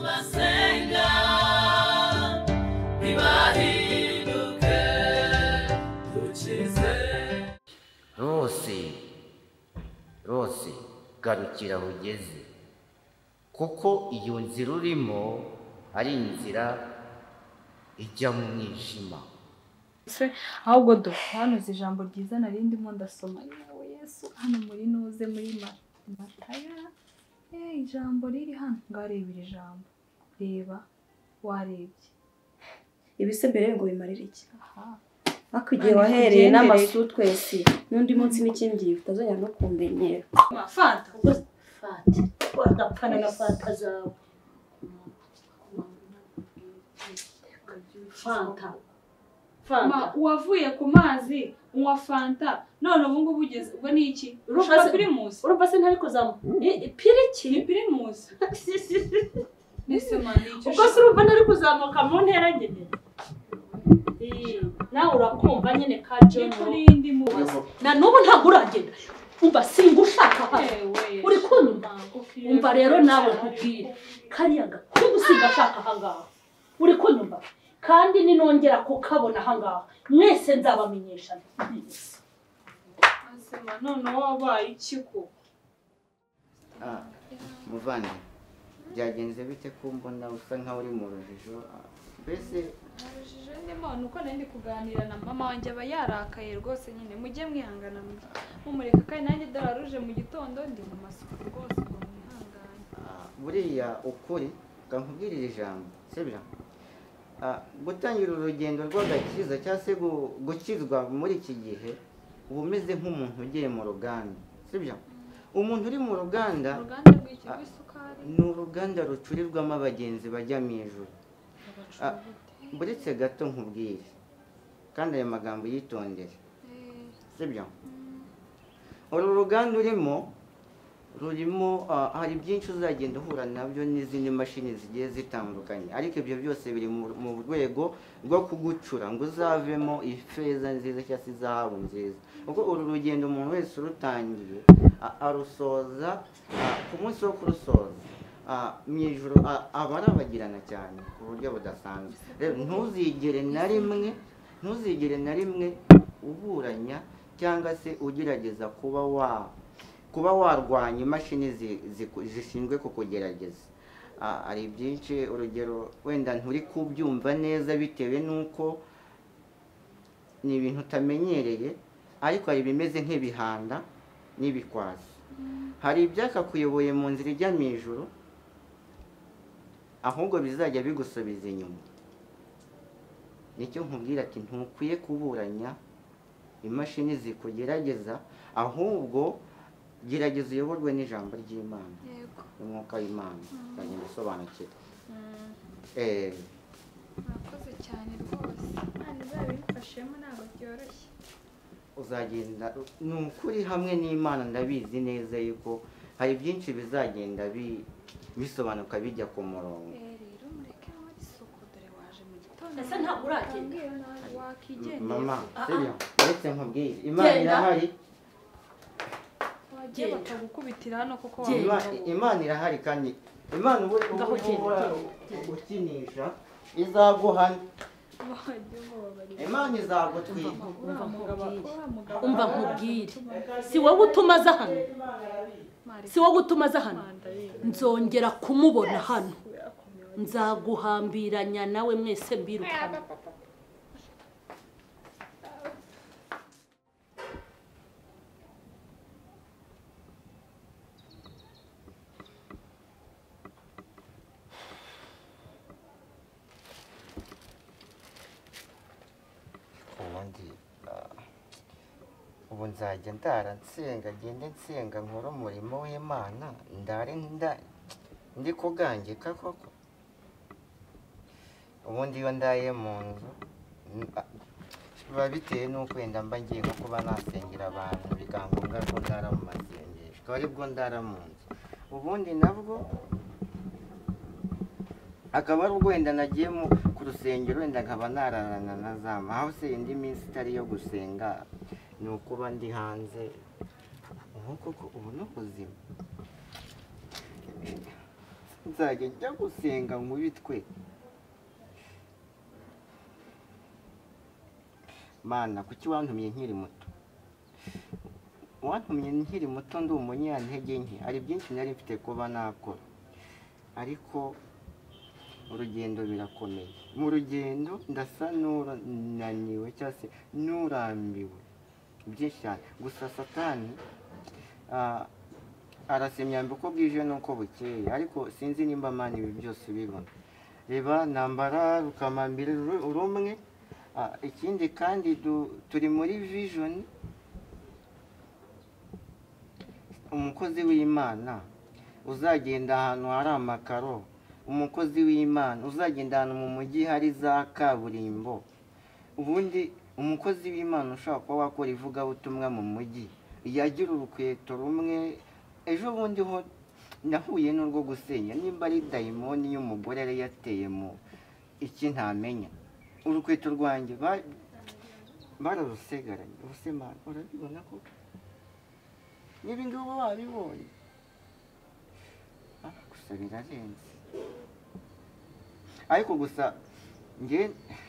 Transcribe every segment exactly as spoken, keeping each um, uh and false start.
basenga ntibahinduke dukize. Rose Rose garukira ugeze kuko iyo nzira urimo ari inzira ijya mu mwijima. Se ahubwo do hanuze ijambo ryiza narindi mo ndasoma yawe Yesu hano muri nuze muri Mataya. Eh ijambo riri hano ngarebira ijambo reba warebye ibise mbere ngo bimarira iki. aha akugiye wahereye n'amasu twese n'undi munsi n'ikindi utazongera no kumbenyera. Fanta Fanta wadapana na fanta zawe. Fanta Ma uwavuye ku mazi unywa fanta none ubu ngubu ugeze ubwo ni iki urumva primus urumva se ntari kuzamo ipiriki ni primus nese mani icyo ubwo se urumva ntari kuzamuka mu ntera nyine eh nawe urakumva nyine ka John n'indi mu na nubu ntago uragenda umva singushaka hano uri kunyuma umva rero nawe nkubwire kariya gakugusiga shaka hangaha uri kunyuma kandi ninongera kukabona hangaha mwese nzabamenyesha. asema none wabaye ikiko Ah muvandi byagenze bite kumbona usa nka uri mu rujijo bese arujije ndimo nuko nandi kuganira na mama wanje aba yarakaye rwose nyine mujye mwihangana mumureka kandi nanjye dararuje mu gitondo ndi mu masuku rwose ngo mwihangane. buriya ukuri kankubwirira ijambo sebira gutangira urugendo rw'agakiza cyangwa se gukizwa muri iki gihe uba umeze nk'umuntu ugiye mu ruganda sibyo. Umuntu uri mu ruganda ni uruganda rucurirwamo abagenzi bajya mu ijuru. Buretse gato nkubwire kandi aya magambo yitondere sibyo. uru ruganda urimo rurimo hari byinshi uzagenda uhura nabyo n'izindi mashini zigiye zitandukanye ariko ibyo byose biri mu rwego rwo kugucura ngo uzavemo ifeza nziza cyangwa se izahabu nziza. Ubwo uru rugendo umuntu wese urutangiye arusoza ku munsi wo kurusoza mu ijuru aba arabagirana cyane ku buryo budasanzwe. Rero ntuzigere na rimwe ntuzigere na rimwe uburanya cyangwa se ugerageza kuba wa kuba warwanya imashini zishinzwe kukugerageza. Ari byinshi urugero wenda nturi kubyumva neza bitewe nuko ni ibintu utamenyereye ariko hari bimeze nk'ibihanda n'ibikwazi. Hari ibyakakuyoboye mu nzira ijya mu ijuru ahubwo bizajya bigusubiza inyuma. Nicyo nkubwira ati ntukwiye kuburanya imashini zikugerageza ahubwo gerageza uyoborwe n'ijambo ry'Imana. Yego. Umwuka w'Imana cyane bisobanukira. Eh. Murakoze cyane rwose. Kandi zabifashemo ntabwo byoroshye. Uzagenda nukuri hamwe n'Imana ndabizi neza yuko hari byinshi bizagenda bisobanuka bijya ku murongo. Eh rero mureke muri soko dore waje mu gitondo. Ese ntabwo uragenda wakigenda. Mama, sibyo? Uretse nkubwire Imana irahari. Wagiye bakagukubitira hano kuko Imana irahari kandi Imana ubu gukinisha izaguhana. Imana izagutwika. Umva nkubwire si wowe utuma aza hano si wowe utuma aza hano nzongera kumubona hano nzaguhambiranya nawe mwese mbirukana. Ubu nzajya ndara nsenga ngende nsenga nkora umurimo w'Imana ndare ndi kugangika koko. Ubundi iyo ndaye mu nzu biba bitewe n'uko wenda mba ngiye nko kuba nasengera abantu bikangombwa ko ndara mu masengesho akaba aribwo ndara mu nzu. Ubundi nabwo akaba ari ubwo wenda nagiye ku rusengero wenda nkaba nararana na zama aho se indi minsi itari yo gusenga ni ukuba ndi hanze. Ubu koko ubu ni ubuzima. nzajya njya gusenga nkubitwe. Mana kuki wantumye nkiri muto? Wantumye nkiri muto ndi umunyantege nke, ari byinshi nari mfite kuba nakora, ariko urugendo birakomeye. Mu rugendo ndasa n'unaniwe cyangwa se n'urambiwe byinshi cyane. Gusa Satani arasemyamba uko bwije n'uko bukeye, ariko sinzi nimba Mana ibi byose ubibona. Reba nambara rukamambira urumwe. Ikindi kandi turi muri vision, umukozi w'Imana uzagenda ahantu hari amakaro, umukozi w'Imana uzagenda ahantu mu mujyi hari za kaburimbo. Ubundi umukozi w'Imana ushaka kuba wakora ivugabutumwa mu mujyi yagira urukweto rumwe. Ejo bundi ho nahuye n'urwo gusenya, nimba ari dayimoni y'umugore yari yateye mu iki ntamenya. Urukweto rwanjye bararusegaranye. Ubuse Mana urabibona ko nibi ngibi wabibonye? Gusa birarenze. Ariko gusa nge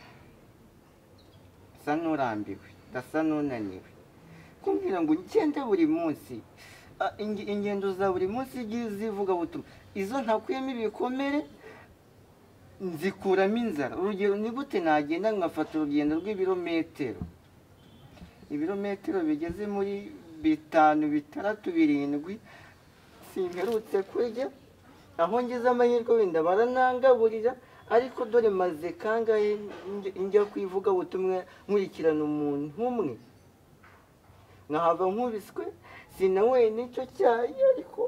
sa n'urambiwe, ndasa n'unaniwe. Kumbwira ngo ngende buri munsi ingendo za buri munsi zivuga butumwa, izo ntakuyemo ibikomere nzikuramo inzara. Urugero ni gute nagenda nkafata urugendo rw'ibirometero ibirometero bigeze muri bitanu bitandatu birindwi simperutse kurya, aho ngeze amahirwe wenda baranangaburira, ariko dore maze kangahe njya kwivuga butumwa nkurikirana umuntu umwe nkahava nkubiswe sinawe nicyo cyayi. Ariko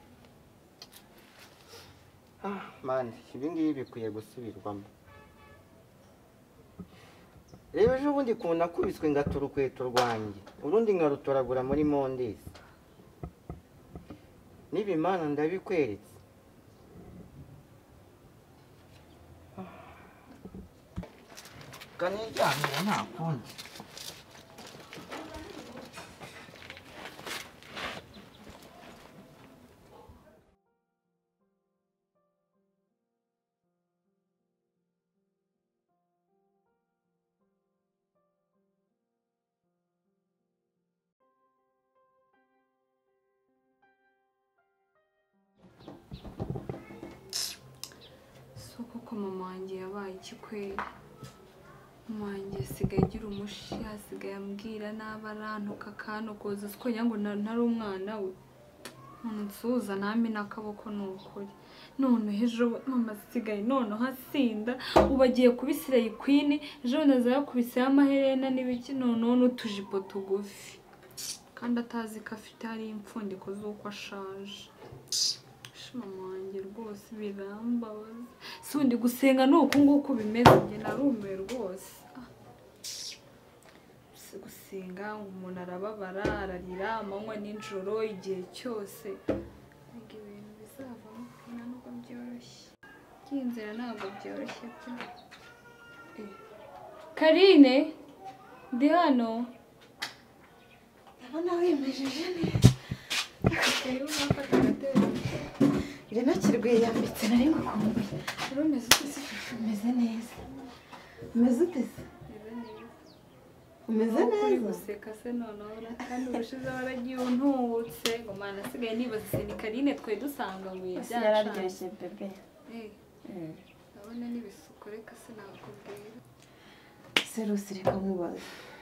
ah man, ibi ngibi bikwiye gusubirwamo. Reba ejo bundi kuntu nakubiswe ngatura urukweto rwanjye, urundi nkarutoragura muri mondesi. Niba Imana ndabikweretse. Kanijyanire nta kundi. Koko mama wanjye yabaye ikikweri. Mama wanjye asigaye agira umushi, asigaye ambwira n'aba arantuka akanogoza sikonya ngo ntari umwana we. None nsuhuza ntame n'akaboko ni ukuri. None ejo mama asigaye noneho asinda, ubu agiye kubisira ikwini, ejo naza yakubisiyeho amaherena n'ibiki, noneho n'utujipo tugufi, kandi atazi ko afite hari impfundiko z'uko ashaje. Mama wanjye rwose birambabaza. Sundi gusenga nuko nguko bimeze, njye narumiwe rwose. Si gusenga umuntu arababara, ararira amanywa n'ijoro igihe cyose. Ntabwo ibintu bizavamo nta nubwo byoroshye. Iyi nzira ntabwo byoroshye pe. Karine, ndi hano. Ndabona wimejeje neza. Rero nafata agatebe. Irena kirwe yambitse nari ngukumbuye. Rero meze ute? Umeze neza. Umeze ute se? Umeze neza? Guseka se noneho kandi urushize waragiye untubutse ngo Mana asigaye nibaza se ni Karine twe dusanga ngo yararyoshye bebe. Eh. Ndabona n'ibisuko reka se nakubwira. Serusi reka nkubaza.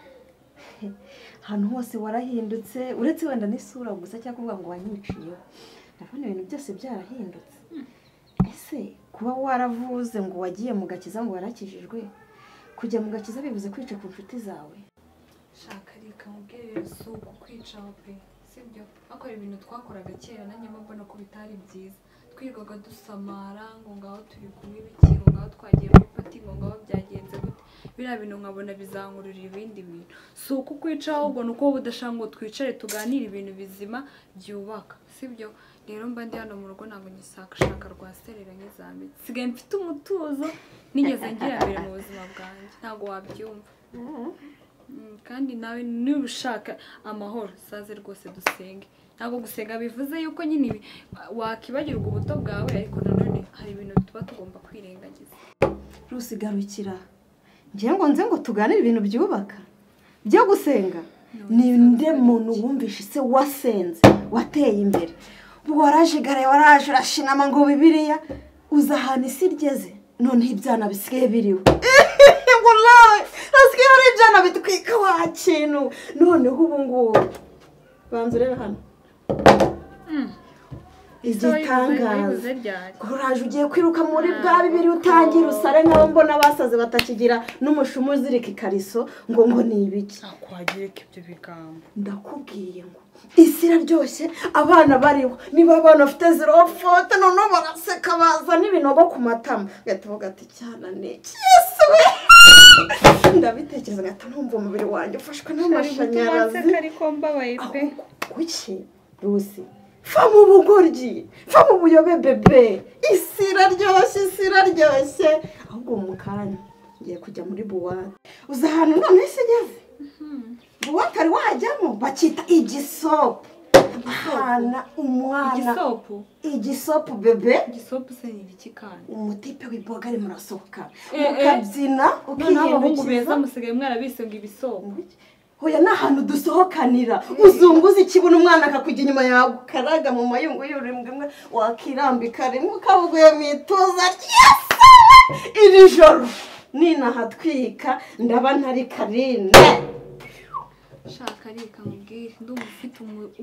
Hano hose warahindutse, uretse wenda n'isura gusa cyangwa kuvuga ngo wanyiciye. Ndabona ibintu byose byarahindutse. Ese kuba waravuze ngo wagiye mu gakiza ngo warakijijwe, kujya mu gakiza bivuze kwica ku nshuti zawe? Shaka reka mubwire suko kwica pe, sibyo? Akora ibintu twakoraga kera nanjye mbona ko bitari byiza. Twigaga dusamara ngo ngaho turi kumwe ibiki, ngo ngaho twagiye muri pati, ngo ngaho byagenze gute. Biriya bintu nkabona bizankururira ibindi bintu. Suko kwica ahubwo nuko budashaka ngo twicare tuganire ibintu bizima byubaka, sibyo? Rero mba ndi hano mu rugo ntabwo ngisakashaka rwa serera nk'izambitse. Sigaye mfite umutuzo nigeze ngira mbere mu buzima bwanjye. Ntabwo wabyumva. Kandi nawe niba ushaka amahoro saze rwose dusenge. Ntabwo gusenga bivuze yuko nyine wakibagirwa ubuto bwawe, ariko nanone rwose garukira ngiye ngo nze ngo tuganire ibintu byubaka byo gusenga ni nde muntu wumvishe se wasenze wateye imbere warajigare waraje urashinama ngo bibiliya uza ahantu isi igeze none ibyana bisigaye biriho wallahi asigaye hari ibyana bitwika wa kintu noneho ubu ngubu banza urebe hano igitangaza kuraje ugiye kwiruka muri bwa bibiri utangira usare nk'abo mbona basaze batakigira n'umushumu uzirika ikariso ngo ngo ni ibiki akwagireka ibyo bigambo ndakubwiye ngo isi iraryoshye abana bariho niba abana bafite zero foto noneho baraseka baza n'ibinogo ku matama gahita uvuga ati cyana n'iki yesu we ndabitekereza ngahita numva umubiri wanjye ufashwe n'amashanyarazi ariko mbabaye pe kuki rusi fa mu bugoryi fa mu buyobe bebe isi iraryoshye isi iraryoshye ahubwo mu kanya ngiye kujya muri buwate uza ahantu none isi igeze buwate ari wajyamo bakita igisopu hana umwana igisopu igisopu bebe igisopu se ni ibiki kandi umutipe w'iboga ari murasohoka mukabyina n'abahungu beza musigaye mwarabise ngo ibisopu hoya n'ahantu dusohokanira uzunguza ikibuno umwana akakujya inyuma yawe karaga mu mayungu y'ururimi imwe wakirambika rimwe ukabuguye mu ituza iri joro ninahatwika ndaba ntari Karine shaka reka mubwire ndumva ufite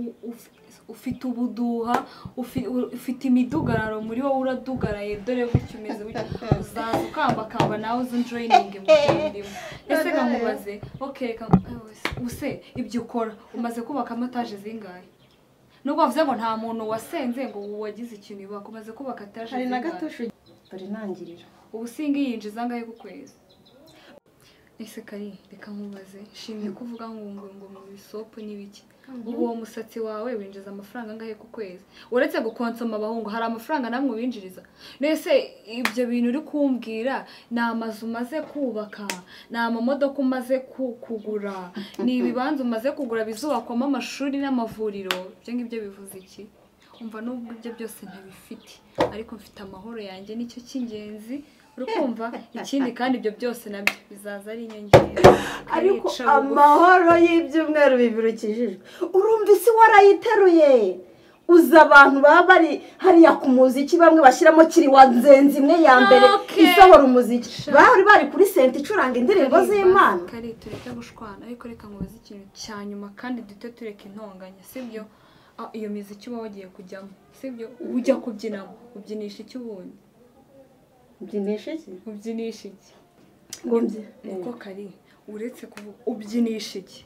ufite ubuduha ufite imidugararo muri wowe uradugaraye dore gutyo umeze gutyo uzaza ukamba kamba nawe uzi joining mu ndimo ese nkamubaze okay use ibyo ukora umaze kubaka amataje zingahe nubwo bavuze ngo nta muntu wasenze ngo wagize ikintu ibaka umaze kubaka etaje hari na gatusho bari nangirira ubu singi yinjiza ngahe ku kwezi ese kari reka nkubaze shimye kuvuga ngo ngo ngo mu bisopo n'ibiki ubu uwo musatsi wawe winjiza amafaranga ngahe ku kwezi uretse gukonsoma abahungu hari amafaranga namwe winjiriza nese ibyo bintu uri kumbwira ni amazu umaze kubaka ni amamodoka umaze kugura ni ibibanza umaze kugura bizubakwamo amashuri n'amavuriro ibyo ngibyo bivuze iki umva nubwo ibyo byose ntabifite ariko mfite amahoro yanjye nicyo cy'ingenzi urukumva ikindi kandi ibyo byose nabyo bizaza ari inyongera ariko amahoro y'ibyumweru bibiri ukijijwe urumva isi warayiteruye uza abantu baba bari hariya ku muziki bamwe bashyiramo kiri wa nzenzi imwe ya mbere isohora umuziki bari bari kuri senta icuranga indirimbo z'Imana kari tureke gushwana ariko reka nkubaze ikintu cya nyuma kandi dute tureke intonganya sibyo iyo miziki uba wagiye kujyamo sibyo ujya kubyinamo ubyinisha iki ubundi ubyinisha iki ubyinisha iki ngombe uko kari uretse kuvuga ubyinisha iki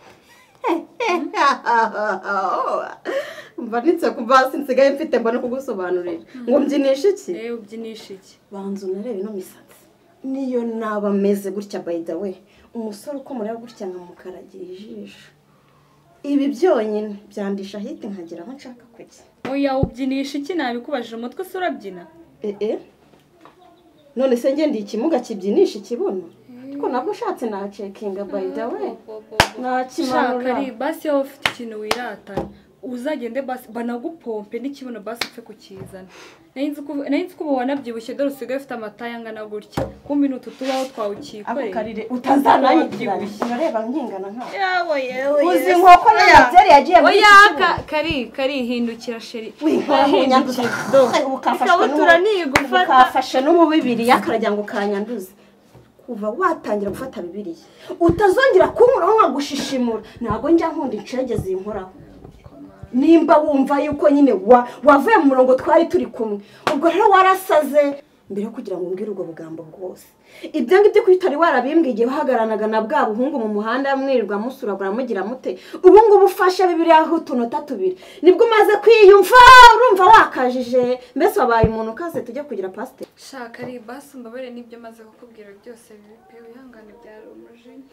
mbanitse kuva sinsigaye mfite mbona kugusobanurira ngo mbyinisha iki eh ubyinisha iki banzu narebe no misatsi niyo naba meze gutya by the way umusore uko mureba gutya nkamukaragira ijisho ibi byonyine byandisha hiti nkagira aho nshaka kujya oya ubyinisha iki nabikubajije umutwe se urabyina eh eh none se ngende ikimuga kibyinisha ikibuno ariko nabwo ushatse na checkinga by the way na kimanura kari basi yo ufite ikintu wiratana uzagende basi banagupompe n'ikibuno basi upfe kukizana nayinzi ko nayinzi ko wanabyibushye dore usigaye ufite amataye angana gutya kumbi nutu tubaho twawukikore akarire utazananyigirana ureba nkingana nka yawe yewe uzi nkoko n'abyari yagiye muri oya kari kari hindukira sheri wihindukira do ukafashwe n'igufata ukafashe n'ubu bibiri yakarajya ngo kanyanduze kuva watangira gufata bibiriye utazongera kunkuraho nkagushishimura ntago njya nkunda incege zinkoraho nimba wumva yuko nyine wavuye mu murongo twari turi kumwe ubwo rero warasaze mbere yo kugira ngo umbwire ubwo bugambo bwose ibyo ngibyo kwitari warabimbwiye uhagaranaga na bwa buhungu mu muhanda mwirirwa musuragura mugira mute ubu ngubu ufashe bibiriya aho utunota tubiri nibwo umaze kwiyumva urumva wakajije mbese wabaye umuntu ukaze tujye kugira pasiteri shaka ari basi mbabare n'ibyo maze kukubwira byose bipe wihangane byari umujinya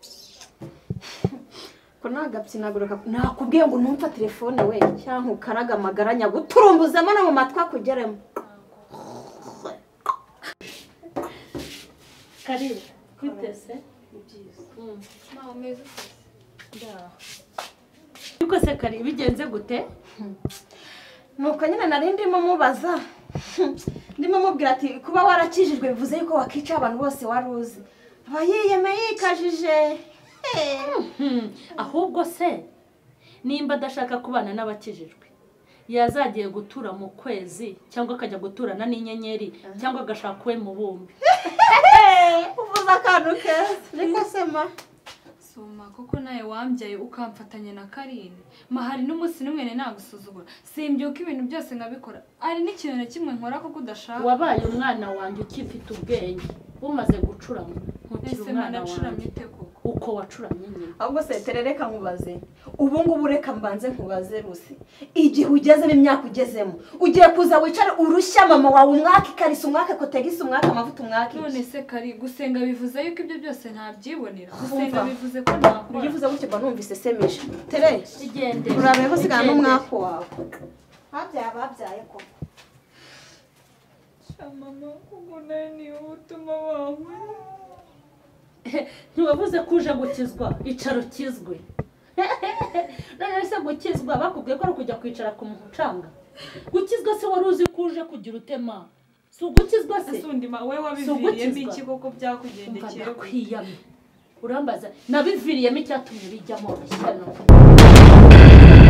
ko nagapyinagura nakubwiye ngo numva telefone we cyangwa ukaraga amagaranya guturumbuzemo no mu matwa kugeremo Karire kwitese ibyiza naho meze nda yuko se kari bigenze gute nuko nyine nari ndimo mubaza ndimo mubwira ati kuba warakijijwe bivuze yuko wakica abantu bose wari uzi aba yiyemeye yikajije ahubwo se nimba adashaka kubana n'abakijijwe yazagiye gutura mu kwezi cyangwa akajya guturana n'inyenyeri cyangwa agashaka we mu bumbi uvuze akantu keza niko sema soma kuko nawe wambyaye ukamfatanya na Karine mahari n'umunsi n'umwe nagusuzugura simbyuka ibintu byose nkabikora ari n'ikintu na kimwe nkora kuko udashaka wabaye umwana wanjye ukifite ubwenge umaze gucurama ntukiri umwana wanjye uko wacuramye nyine ahubwo se terereka nkubaze ubu ngubu reka mbanze nkubaze Rusi igihe ugezemo imyaka ugezemo ugiye kuza wicare urushya mama wawe umwaka ikarisa umwaka kotegisi umwaka amavuta umwaka none se Kari gusenga bivuze yuko ibyo byose ntabyibonera gusenga bivuze ko ntakora bivuze gutyo ba numvise semeje tere igende urabeho sigana n'umwaka wawe habyaye ababyaye ko mama ubu nani utuma wawe ntiwavuze ko uje gukizwa icaro kizwe none se gukizwa bakubwiye ko ari kujya kwicara ku mucanga gukizwa se wari uzi ko uje kugira utema si ugukizwa se sundima we wabiviriyemo iki koko byakugendekeye kwiyame urambaza nabiviriyemo icyatumye bijyamo ishyano